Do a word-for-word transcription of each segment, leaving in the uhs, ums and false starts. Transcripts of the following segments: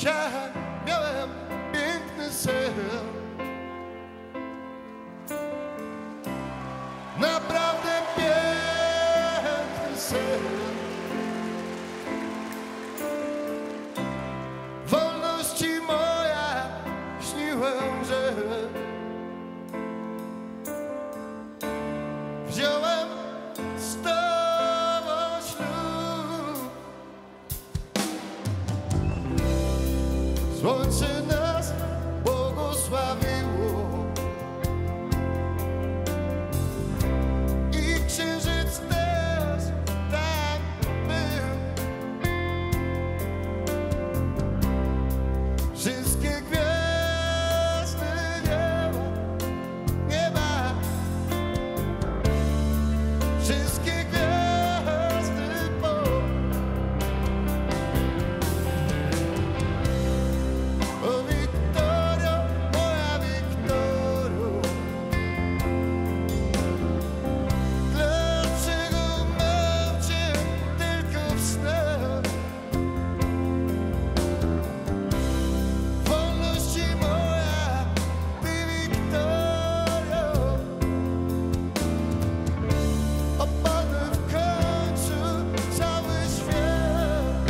Dzisiaj miałem piękny sen. Naprawdę piękny sen. Wolności moja, śniłem, że wziąłem z tobą ślub. Słońce nas błogosławiło i księżyc też tam był. Wszystkie gwiazdy nieba, nieba, wszystkie gwiazdy po. O Wiktorio, moja Wiktorio, dlaczego mam cię tylko w snach? Wolności moja, ty Wiktorio, opadł w końcu cały świat.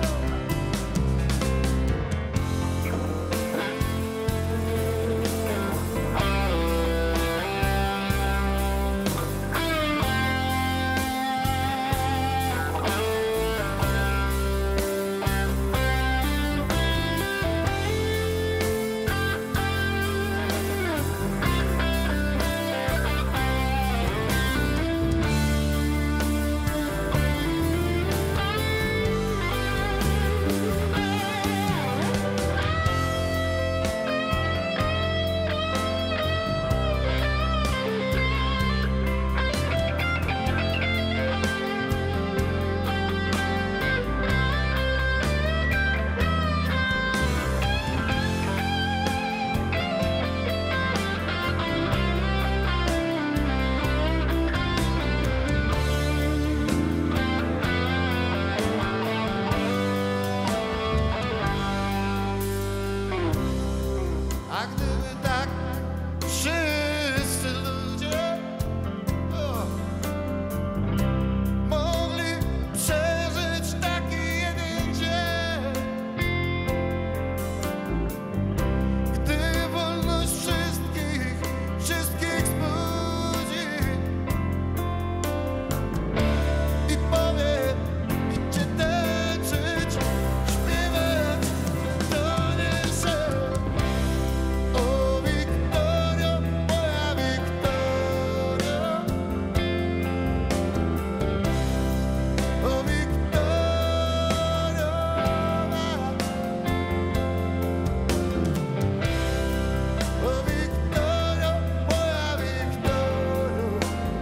A gdyby tak wszyscy ludzie o, mogli przeżyć taki jeden dzień, gdy wolność wszystkich, wszystkich zbudzi i powie, idźcie tańczyć, śpiewać, to nie sen. O Wiktorio, moja Wiktorio, o Wiktorio, o Wiktorio, moja Wiktorio,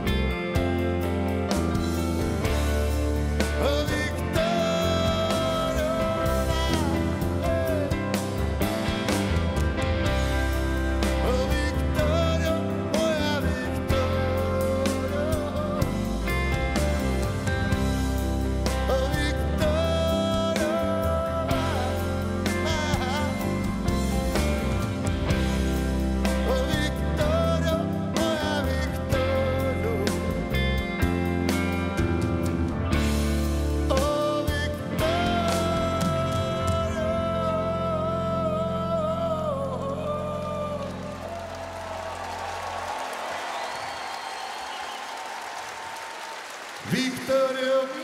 o Wiktorio. O Wiktorio, moja Wiktorio, o Wiktorio, o Wiktorio, moja Wiktorio, o Wiktorio. Wiktorio,